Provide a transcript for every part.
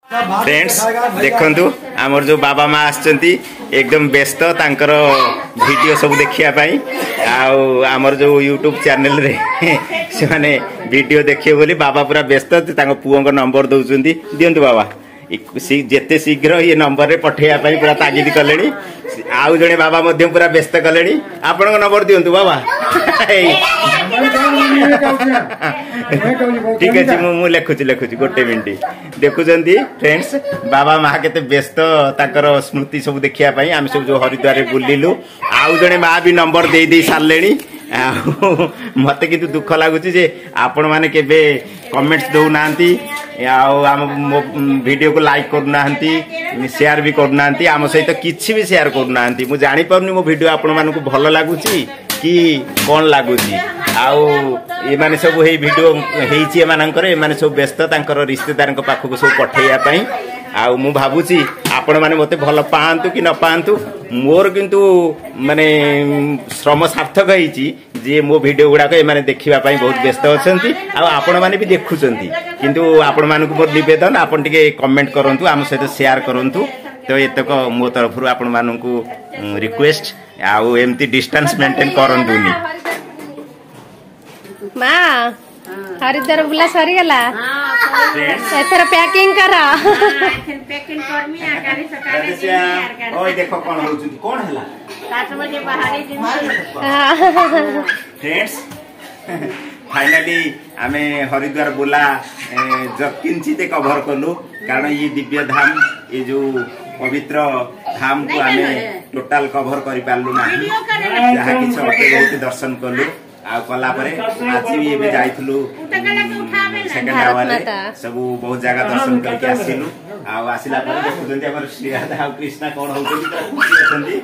Friends देखंतु आमर जो बाबा माँ आछंती एकदम व्यस्त तांकर वीडियो सब देखिया पाई आमर जो यूट्यूब चैनल रे से माने वीडियो देखिए बोली बाबा पूरा व्यस्त तांको पुओ को नंबर दउचंती दियंतु बाबा जेते शीघ्र ये नंबर रे पठेया पाई पूरा तागिद कलेनी आउ जने बाबा मध्य पूरा व्यस्त कलेनी आपन को नंबर दियंतु बाबा ठीक है मु लिखुची गोटे मिनिट देखुचंती फ्रेंड्स बाबा माँ केते व्यस्त ताकर स्मृति सब देखिया पाई आम सब जो हरिद्वार रे बुलिलु आउ जने माँ भी नंबर दे दे सारलेनी मते किंतु दुख लागुची जे आपण माने केबे कमेंट्स दउ नांती आम वीडियो को लाइक करना शेयर भी करना आम सहित किसी भी शेयर करना मु जानी पारुनी मो वीडियो आपण मानकु भल लागुची कि कौन लगुच आउ ये सब वीडियो होती एमाने सब व्यस्त तांकर रिश्तेदार पाखक सब पठेया आउ मु भावुची आपण माने मते भल पांतु कि न पांतु मोर किंतु माने श्रम सार्थक होईची जे मो वीडियो गुड़ाक एमाने देखिबा पई बहुत व्यस्त अछंती आ आपण माने भी देखुचंती किंतु आपण मानकु मोर निवेदन आपण टिके कमेंट करंतु आम सहित शेयर करंतु तो एतक मो तरफ आपण मानकु रिक्वेस्ट आउ एमती डिस्टेंस मेंटेन करंतुनी मां हरिद्वार बुला सरी गला एथर पैकिंग करा पैकिंग करमी आ गाड़ी सकाळे जी ओय देखो कोन होउछ कोन हला 7 बजे बाहर जिन फ्रेंड्स फाइनली आमे हरिद्वार बुला जकिंचिते कवर कलु कारण ये दिव्य धाम ये जो पवित्र धाम को आमे टोटल कवर करि पालु नाही जहा कि बहुत दर्शन कलु आ कला परे आज भी एबे जाइथलु सेकंड आवर सब बहुत जगह दर्शन करके आसिलु आ आसिला परे देखुचंती हमर श्री राधा और कृष्णा कोन होउछंती त खुशी अछंती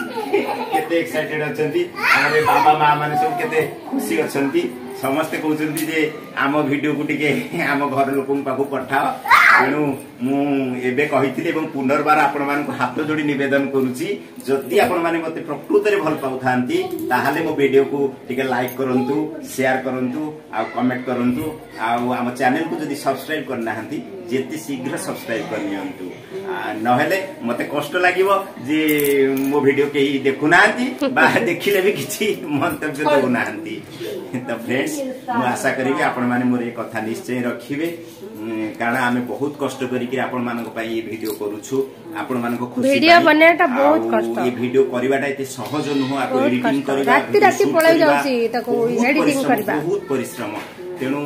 केते एक्साइटेड अछंती हमरे बाबा मां माने सब केते खुशी अछंती समस्त कहउछंती जे आम वीडियो को टिके आम घर लोकन पाखु पठाओ तेणु मु एबे कहिथिले एवं पुनर्बार आपण मानकु हाथ जोड़ी निवेदन करूची जदि आपण माने मते प्रकृत रे भल पाउथांती ताहाले मो वीडियो को टिके लाइक करंतु शेयर करंतु आ कमेंट करंतु आ हम चैनल को जदि सब्सक्राइब करना हंती जेते शीघ्र सब्सक्राइब करनियंतु नहेले मते कष्ट लागिवो जे मो वीडियो के देखु नांती बा देखिले भी किछि मंतव्य दउ नांती तो फ्रेंड्स मु आशा करिबी आपण माने मोर ए कथा निश्चय रखिबे कारण आमे बहुत कष्ट करिकि आपण मानक पई ये वीडियो करूछु आपण मानक खुशी वीडियो बनेटा बहुत कष्ट ये वीडियो करिवाटा एते सहज नुह आको एडिटिंग करबा राति राति पळै जाउची ताको एडिटिंग करबा बहुत परिश्रम तेनु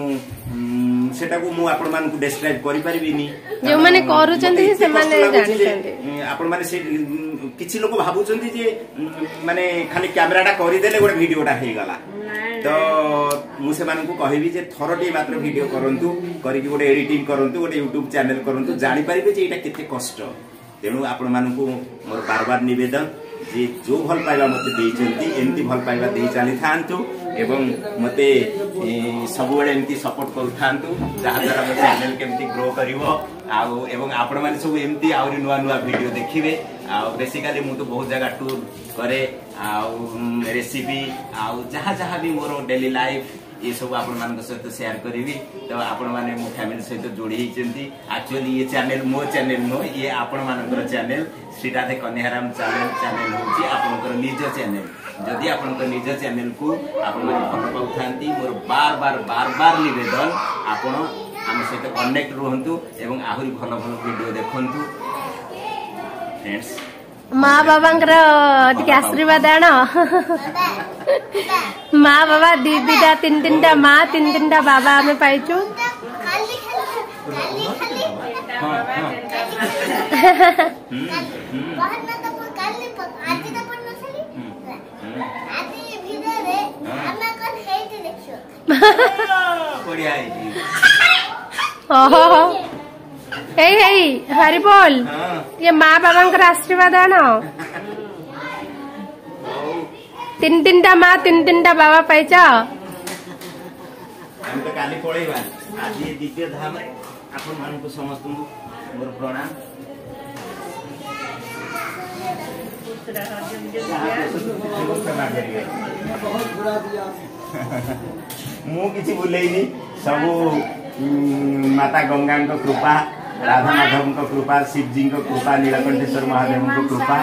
सेटा को मु आपण मानक डिस्क्राइब करि परिबिनी जो माने करूचंती से माने जानिचंती आपण माने से किछि लोक भाबुचंती जे माने खाली कैमराटा करि देले गोटे वीडियोटा हे गला तो मुझे मानकु कहबी जे थरटी मात्र वीडियो करंतु करिकि गोटे एडिटिंग करंतु गोटे यूट्यूब चैनल करंतु जानि परिबे जे एटा केते कष्ट तेनु आपण मानकु मोर बार-बार निवेदन जे जो भल पाइबा मते देइचंती एमती भल पाइबा देइ चाली थांतु एवं मते सब बेले एमती सपोर्ट करू थांतु जहा द्वारा मो चैनल केमती ग्रो करिवो आउ एवं आपण माने सब एमती आउरी नुवा नुवा वीडियो देखिबे आउ बेसिकली मु तो बहुत जगह टूर करे आउ रेसिपी आउ जहा जहा भी मोर डेली लाइफ ये सब आपण मान सहित शेयर करी तो आपण माने मो फैमिली सहित जोड़ी हिचंती एक्चुअली ये चैनल मो चैनल नो ये आपण मानकर चैनल श्री राधा कन्याराम चैनल होची आपनकर निज चैनल जदि आपनकर निज चैनल को आपण माने फॉलो पाउथांती मोर बार-बार निवेदन आपण हम सहित कनेक्ट रहंतु एवं आहुरी भलो भलो वीडियो देखंतु फ्रेंड्स माँ बाबांकर टिके आशीर्वाद आण माँ बाबा दीदा तीन तीनटा माँ तीन तीनटा बाबा आमे पाइचु हे हरि बोल ये माँ बाबा आशीर्वाद आण तीन तीनटा माँ तीन तीनटा बाबा पाइच काली पळैबा आज ये दिव्य धाम आपण मानकु समस्त मोर प्रणाम मु किछि बुलेइनी सब माता गंगा कृपा राधा माधव को कृपा शिवजी को कृपा नीलकंठेश्वर महादेव को कृपा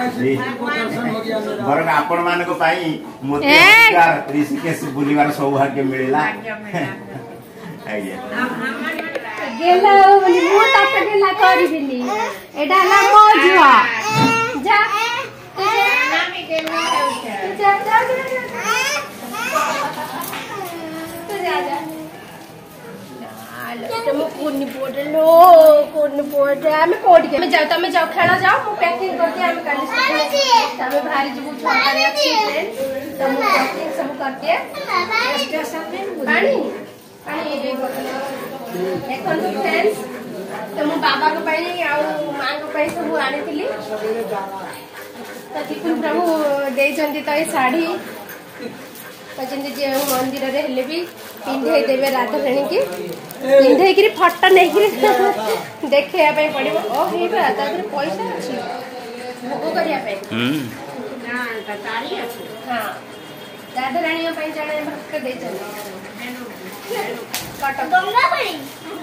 बरं आपण मान को पाई मोते ऋषिकेश बुलिवार सौभाग्य मिलला आज्ञा गेला बोली मु ताप गेला करी दिली एडा ना मो जुआ जा नामी के मु जा जा तो जा जा तुम कोनी पोडलो कोनी पोड हमें पोड के मैं जाओ तमे जाओ खेला जाओ मु पैकिंग करके हमें काली तमे भारी जब छोड़ करे अच्छी फ्रेंड तमे पैकिंग सब करके स्टेशन में पानी पानी ये बोतल देखो फ्रेंड्स तो मु बाबा को पाई आ मां को पाई सब आने थिली तो टिकुन प्रभु दे चंदी तो ये साड़ी कहते जे मंदिर रे हेले भी पिंधे देवे राधा रानी की पिंधे की फोटो नहीं की देखे पे पड़िबो ओ हे बा तादर पैसा अछि भोग करिया पे ना तारी अछि हां राधा रानी पे जणे भक्त दे चल कट गंगा पड़ी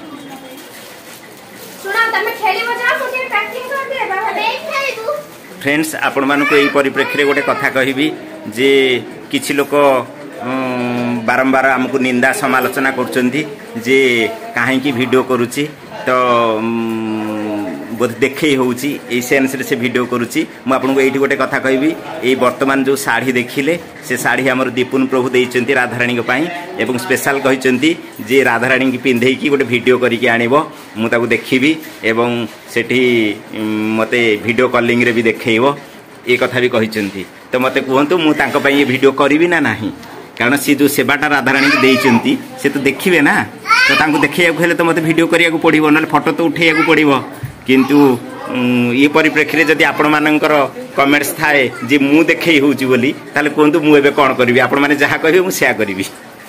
सुना तमे खेलिबो जा मुझे पैकिंग कर दे बाबा देख खेलिबू फ्रेंड्स आपण मान को एई परिप्रेक्षी रे गोटे कथा कहिबी जे किछि लोक बारंबार आमको निंदा समालोचना करछंती जे काहे की वीडियो करूची तो बोध देखे होउची ए सेंस रे से वीडियो करूची मु आपन को एठी गोटे कथा कहबी ए वर्तमान जो साड़ी देखिले से साड़ी हमर दीपुन प्रभु देइचंती राधा रानी को पाई एवं स्पेशल कहिचंती जे राधा रानी की पिंधे की गोटे वीडियो करिके आनिबो मु ताको देखिबी एवं सेठी मते वीडियो कॉलिंग रे भी देखैबो ए कथा भी कहिचंती तो मते कहंतु मु तांको पई ए वीडियो करबी ना नाही कारण सी जो सेवाटा राधा रानी की देइचंती से तो देखिबे ना तो तांको देखैया हेले तो मते वीडियो करिया को पड़िबो न फोटो तो उठैया को पड़िबो किंतु ये परिप्रेक्षी जदि आपण मानकर कमेंट्स थाए जे मु देखै होउची बोली ताले कोंतु मु एबे कोन करबी आपण माने जहा कहबे मु सेया करबी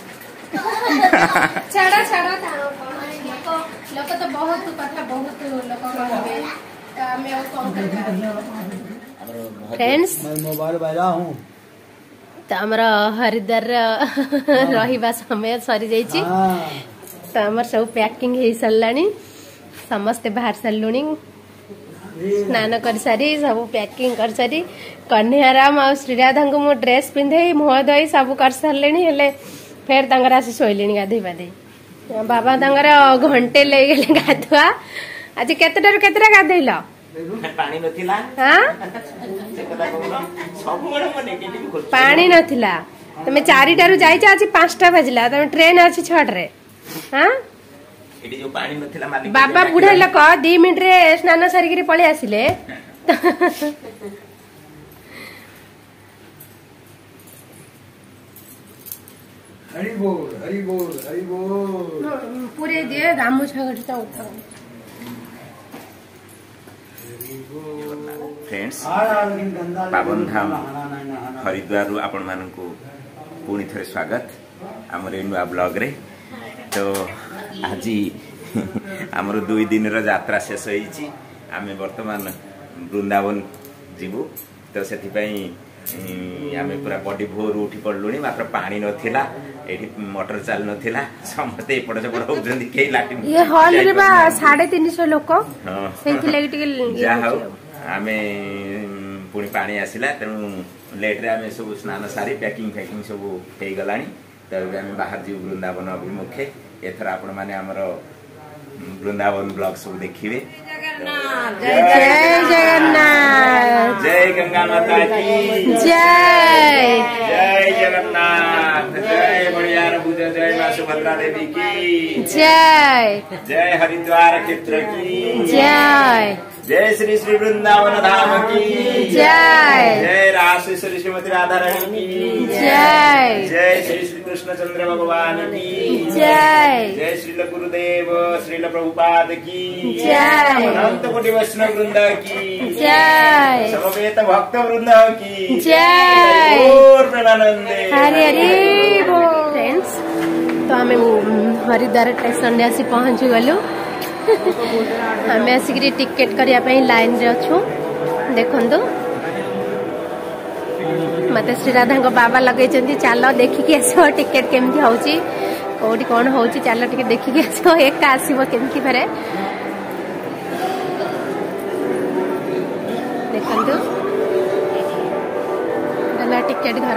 छाड़ा छाड़ा लोक तो बहुत कथा बहुत लोक कहबे त मैं ओ कोन करबा फ्रेंड्स मैं मोबाइल वाला हूं तो हमरा हरिद्वार रहिबा समय सरी जाई छी तो हमर सब पैकिंग हे सल्लानी समस्त बाहर सल्लुनी स्नान कर सारी सब पैकिंग कर सारी कन्याराम आ श्रीराधा को मो ड्रेस पिंधे मुह धोई सब कर सारलेनी हेले फेर तंगर आसी सोइलेनी गाधई बाधई बाबा तंगर घंटे ले गेले गाधुआ आज केतेटा केतेटा गाधइलो पानी नथिला हां से कथा कहलो सब बड़ मने केटी खोल पानी नथिला तमे 4टा रु जाई आज 5टा बजला तमे ट्रेन अछि 6 रे हां एटी जो पानी नथिला मालिक बाबा बुढ़ा लोक 2 मिनिट रे स्नान सारिगिरी पळे आसिले हरि बोल हरि बोल हरि बोल पूरे दिए गामू छगटा उठा फ्रेंड्स पावन धाम हरिद्वार आपण मानकू पुणी थे स्वागत आमर नुआ ब्लॉग रे तो आज आमर 2 दिन यात्रा शेष होईची आमे वर्तमान वृंदावन जीवु तो सेति पई आमे पूरा बॉडी भोर उठी पड़लुनी मात्र पानी नथिला एठी मोटर चाल नथिला समते एपड़ सेपड़ होजंदी के लाटी ये हॉल रे बा 350 लोक सेति लागि टिके जा हो आमे पुणी पानी आसिला तेणु लेट रे आमे सब स्नान सारी पैकिंग सब हे गलानी तो आमे बाहर जी वृंदावन अभिमुखे एथर आपण माने हमरो वृंदावन ब्लॉग सब देखिवे जय जगन्नाथ जय गंगा माता की जय जय जगन्नाथ जय बड़ियार बुझ जय मां सुभद्रा देवी की जय जय हरिद्वार क्षेत्र की जय जय श्री श्री वृंदावन धाम की जय जय रासेश्वरी श्रीमती राधा रानी की जय जय श्री श्री कृष्ण चंद्र भगवान की जय जय श्रील गुरुदेव श्रील प्रभुपाद की जय अनंत कोटि वैष्णव वृंद की जय समवेत भक्त वृंद की जय और प्रेमानंदे हरि हरि बोल फ्रेंड्स तो हमें हरिद्वार स्टेशन रे आसी पहुंची गलु हमें आसिक टिकेट करने लाइन रे अच्छु देखो मत श्रीराधा बाबा लगे चल देखिकी आस टिकेट केमती होची कौटी कौन होची चल टिके देखिकी आस एका आसो केमती फेरे टिकेट घर।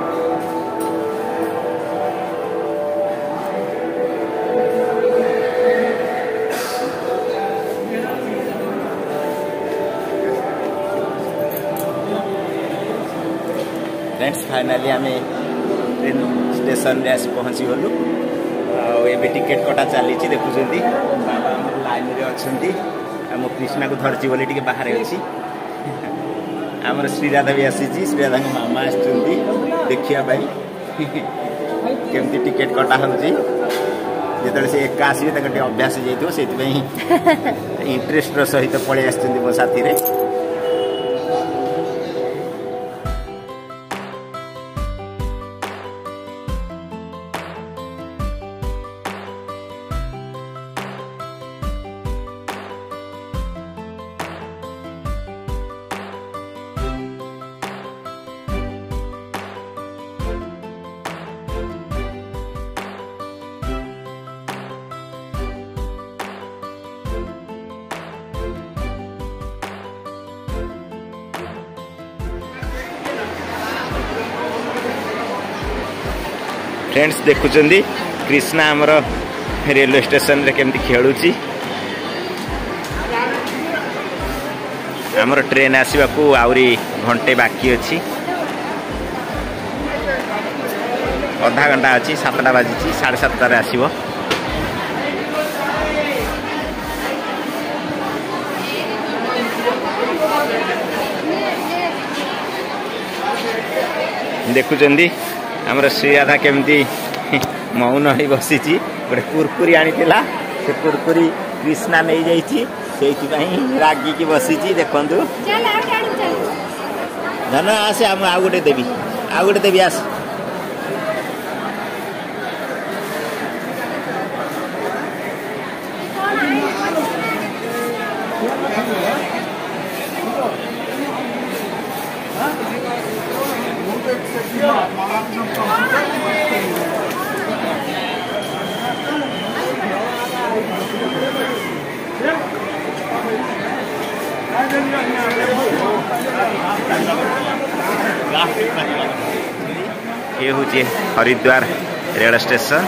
फ्रेंड्स फाइनाली आम ट्रेन स्टेशन रे आसी पहुँची गलु। आबे टिकेट कटा चली देखुं बाबा लाइन रे अच्छा मो कृष्णा को धरची बोली टी बाहर अच्छी आमर श्रीराधा भी आसी श्रीराधा मामा आखापी केमती टिकेट कटा हो जो से एका आसवे अभ्यास हो जाए इंटरेस्ट सहित पलि आस मो साथी रे। फ्रेंड्स देखुचंदी कृष्णा आमर रेलवे स्टेशन रे केमती खेलुची। आमर ट्रेन आसवा को आउरी घंटे बाकी अच्छी अधा घंटा अच्छी 7टा बाजी 7:30 आसव। देखुचंदी आमर श्रीराधा केमती मौन हो बसी गोटे कुरकुरी आनी से कुरकुरी कृष्णा नहीं जाइए रागिकी बसी देखु धन आसे आउ गोटे देवी आस ये हूँ हरिद्वार रेल स्टेशन।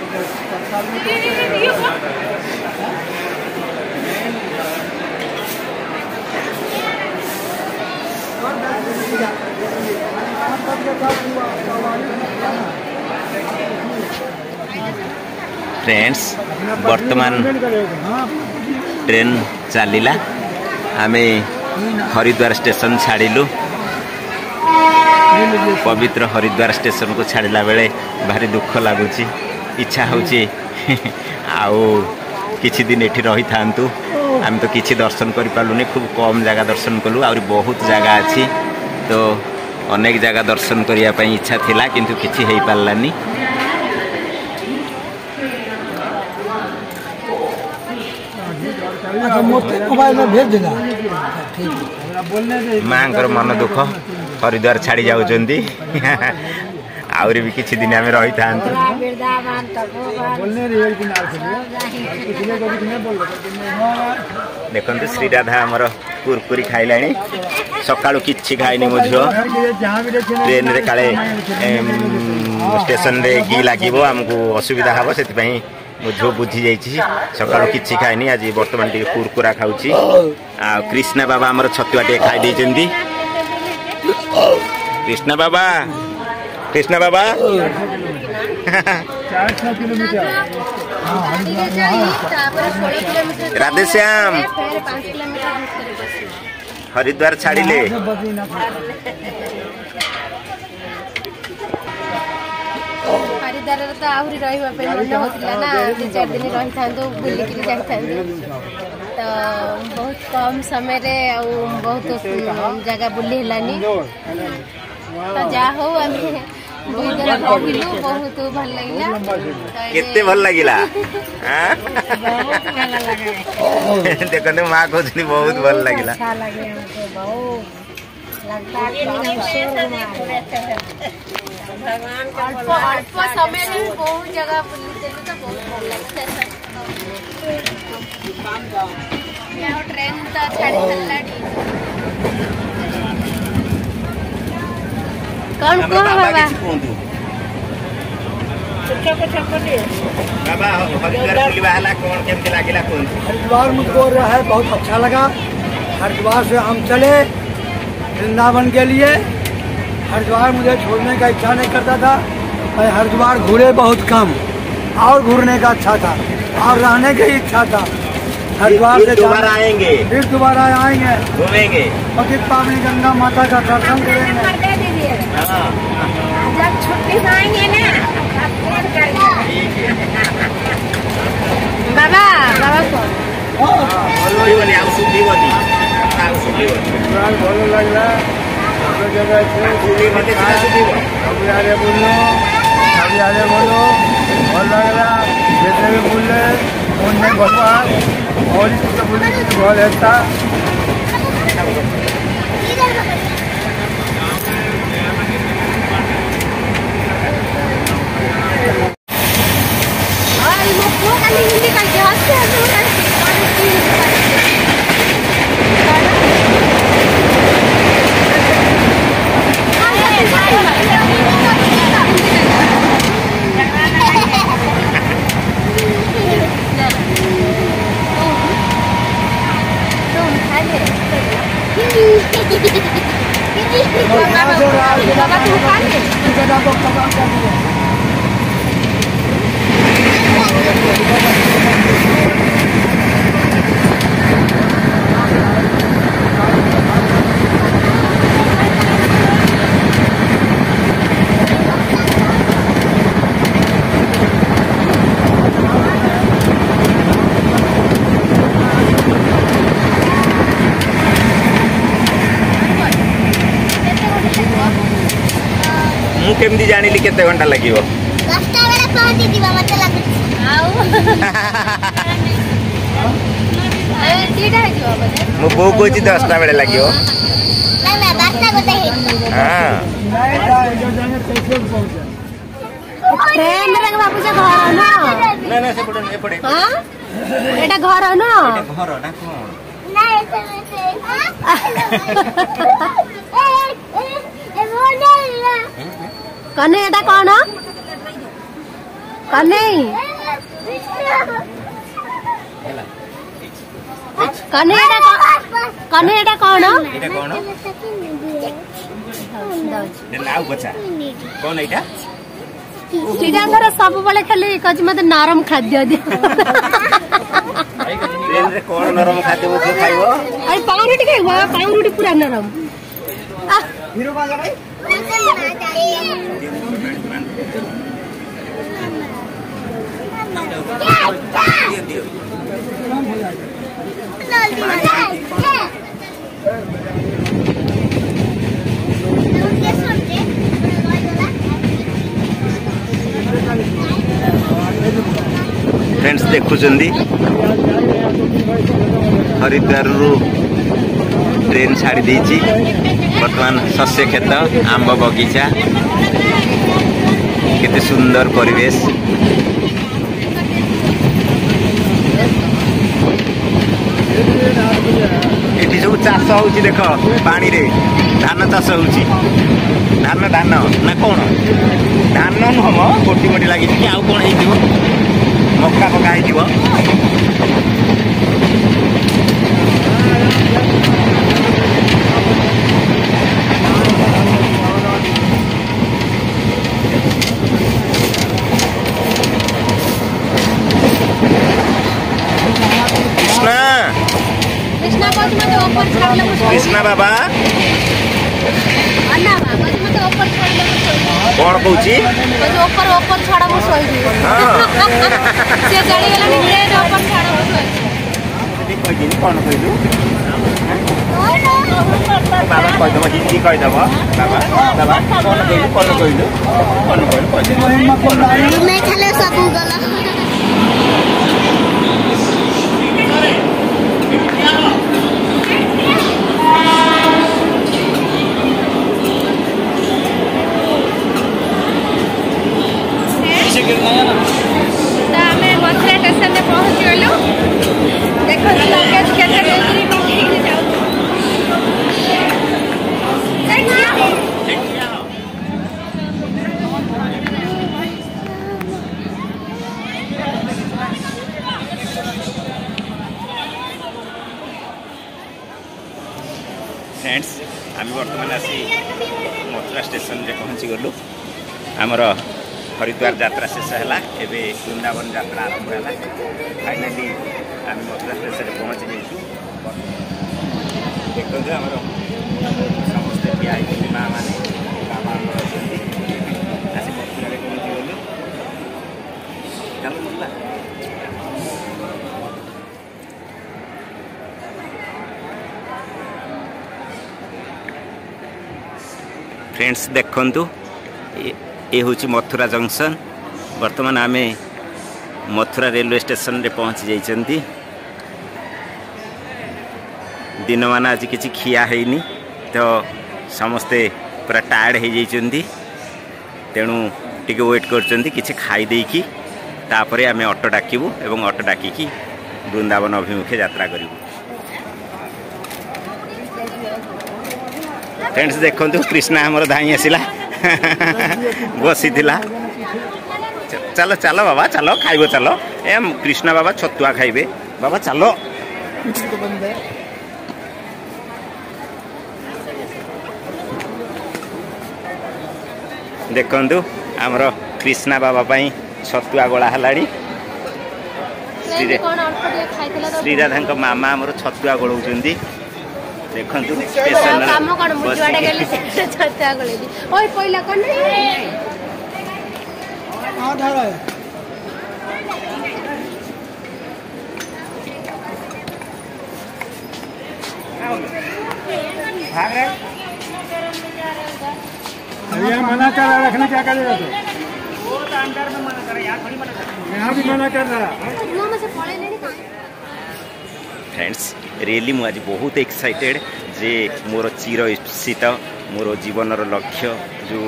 फ्रेंड्स वर्तमान ट्रेन चलिला आमे हरिद्वार स्टेशन छाड़िलु। पवित्र हरिद्वार स्टेशन को छाड़िला बेले भारी दुख लगुच इच्छा होची आउ किछि दिन एठी रही थांतु। आम तो किछि दर्शन कर पालुनी खूब कम जगह दर्शन कलु और बहुत जगह अच्छी तो अनेक जगह दर्शन करिया पई इच्छा थिला किंतु किछि हेई पालानी। माँ मन दुख हरिद्वार छाड़ी जाउचंदी आउरी भी किछि दिन आमे रही थांतु। देखंतु श्रीराधा हमर कुरकुरी खाइलाणी सकाळु किछि खाइनी मो झियो ट्रेन रे काले स्टेशन रे गी लागिवो हमकु असुविधा हबो सेति पई मो झियो बुझी जाइछि सकाळु किछि खाइनी आज वर्तमान टी कुरकुरा खाउछि। आ कृष्णा बाबा हमर छतुआ टे खाइ दैचंदी। कृष्णा बाबा 400 किलोमीटर राधे श्याम हरिद्वार छाड़िले हरिद्वार तो आहरी रहिबा पे मन होतिला ना 2-4 दिन रही थांदो बुली के जाई थांदो तो बहुत कम समय रे बहुत जगह बुली हलानी तो जा हो आमे बहुत भल लगिला। केते भल लगिला बहुत भल लगे देखो माँ कहते बहुत भल लगिला। भगवान अल्प समय में बहुत जगह बुली देलु तो बहुत भल लगे। ट्रेन तो छाड़ी चलाडी कौन को बाबा बाबा हरिद्वार बुलवा हला कौन केमती लागिला कोन? हरिद्वार मुझको रहा है बहुत अच्छा लगा। हरिद्वार से हम चले वृंदावन के लिए। हरिद्वार मुझे छोड़ने का इच्छा नहीं करता था। मैं हरिद्वार घूरे बहुत कम और घूरने का अच्छा था और रहने की इच्छा था। हरिद्वार से दोबारा आएंगे, फिर दोबारा आएंगे, घूमेंगे, पतित पावनी गंगा माता का दर्शन करेंगे। जब छुट्टी से आएंगे ना बाबा बाबा भल लगला सब जगह बोलो भल लगला जैसे भी बोले उनमें भगवान और बोले भल है। केमती जानिली केते घंटा लागिवो? 10टा बेला पहुंची दिबा मते लागु आउ अरे तीटा है जो बजे मो बो कोची 10टा बेला लागिवो ना ना 10टा गोटे है। हां जो जाने कैसे पहुंचे ट्रेन रे बाबू से घर ना ना ना से पड़े हां एटा घर ना घर ना कोन ना ऐसे ए मोने कने एटा कोन कने कने एटा कोन एटा कोन ने नाउ बच्चा कोन एटा चिड़ियाघर सब बळे खाली कज मते नरम खाद्य दे ट्रेन रे कोन नरम खाद्य मो खाइबो अरे पाउरुटी खाइबो पाउरुटी पूरा नरम हीरो बाजा भाई फ्रेंड्स देखुचंदी हरिद्वार रु ट्रेन छाड़ी देछि वर्तमान शस्य खेत आंब बगीचा केते सुंदर परिवेश एठी सब चाष होउची देख पानी रे धान चाष होउची धान धान ना कोन धान हम गोटी गोटी लागि कि आउ कोन हेइदिबो मक्का पका हेइदिबो कृष्णा बाबा अन्ना बाबा मते ऊपर छोड़ दे कोन कहूची ऊपर ऊपर छाड़ा मो सोई दी हां से जड़ी गेला नि रे ऊपर छाड़ा मो सोई देखो जी कोन कहलु बाबा कह दबो हिंदी कह दबो बाबा बाबा कोन कहलु मैं खाले सब गला फ्रेंड्स आम बर्तमान आसी मथुरा स्टेशन रे पहुँची गलु आमर हरिद्वार यात्रा शेष है एवं वृंदावन यात्रा आरंभ है फाइनाली आम मथुरा स्टेशन पहुँची जाइए देखते आम समस्ते ठिया माँ मैंने बाबा अच्छी आसी मथुरा पहुँची गलु चल बुला फ्रेंड्स देखंतु ये हूँ मथुरा जंक्शन वर्तमान आम मथुरा रेलवे स्टेशन रे पहुँची जाइछंती दिन मान आज किसी खिया हैनी तो समस्ते पूरा टायर्ड हो जाइछंती तेणु टिके वेट करछंती किछि खाई देकी तापरे आमे ऑटो डाकिबू एवं ऑटो डाकिकी वृंदावन अभिमुखे यात्रा करिबू। फ्रेंड्स देखंतु कृष्णा हमर धाई आसिला बसी थिला चलो चलो बाबा चलो खाइबो चलो ए कृष्णा बाबा छतुआ खाइबे बाबा चलो देखंतु हमर कृष्णा बाबा पई छतुआ गोला हलाड़ी श्रीराधा मामा हमर छतुआ गोलौचंदी देखंतु स्टेशन काम कोन मुजुआडे गेले छतुआ गोलेदी ओय पहिला कोन हां धारा भाग रहे भैया मना कर रहा रखने क्या करेगा तो वो तो अंदर में मना कर यार थोड़ी मना कर यहाँ भी मना कर रहा फ्रेंड्स रियली मु आज बहुत एक्साइटेड जे मोर चिर इप्सित मोर जीवनर लक्ष्य जो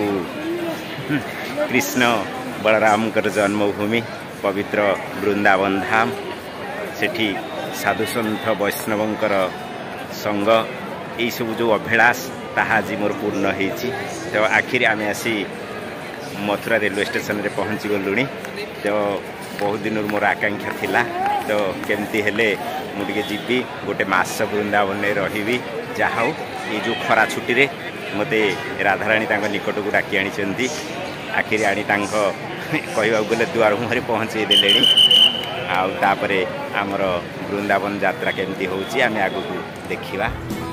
कृष्ण बलराम जन्मभूमि पवित्र वृंदावन धाम सेठी साधु सन्थ वैष्णवंकर संग यही सब जो अभिलाष ताहा आज मोर पूर्ण होती तो आखिर आम आसी मथुरा रेलवे स्टेशन रे पहुँची गलुणी तो बहुत दिन मोर आकांक्षा थिला तो केमती हेले मुझे जीवी गोटे मास वृंदावन में रही जहाँ ये जो खरा छुट्टी रे मते राधाराणी निकट को डाकी आनी आखिर आनी कहवा गले दुआर मुहर पहुँचे देले आमर वृंदावन यात्रा केमती होची आमे आगु देखिबा।